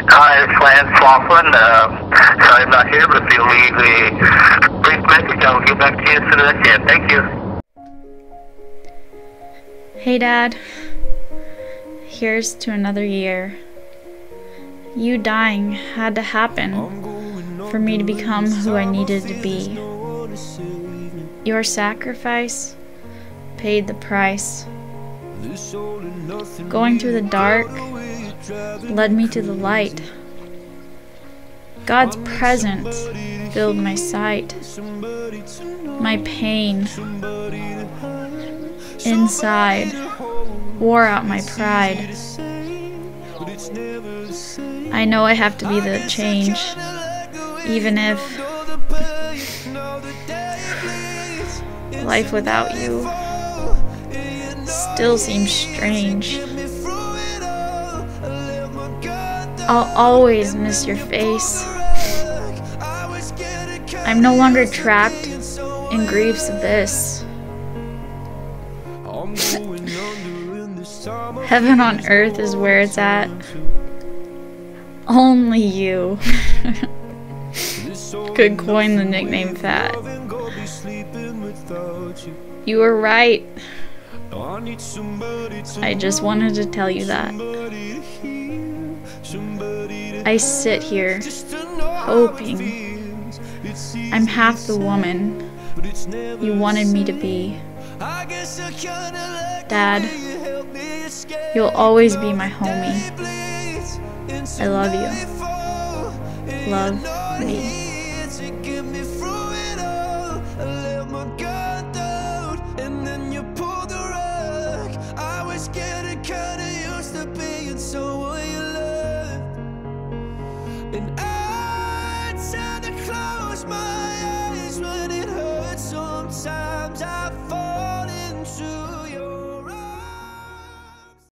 Hi, it's Lance Laughlin. Sorry I'm not here, but if you leave a brief message, I will get back to you as soon as I can. Thank you. Hey Dad, here's to another year. You dying had to happen for me to become who I needed to be. Your sacrifice paid the price. Going through the dark led me to the light. God's presence filled my sight. My pain inside wore out my pride. I know I have to be the change, even if life without you still seems strange. I'll always miss your face. I'm no longer trapped in grief's abyss. Heaven on earth is where it's at. Only you could coin the nickname Fat. You were right. I just wanted to tell you that. I sit here hoping I'm half the woman you wanted me to be. Dad, you'll always be my homie. I love you. Love me. And I tend to close my eyes when it hurts. Sometimes I fall.